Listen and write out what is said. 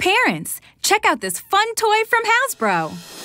Parents, check out this fun toy from Hasbro.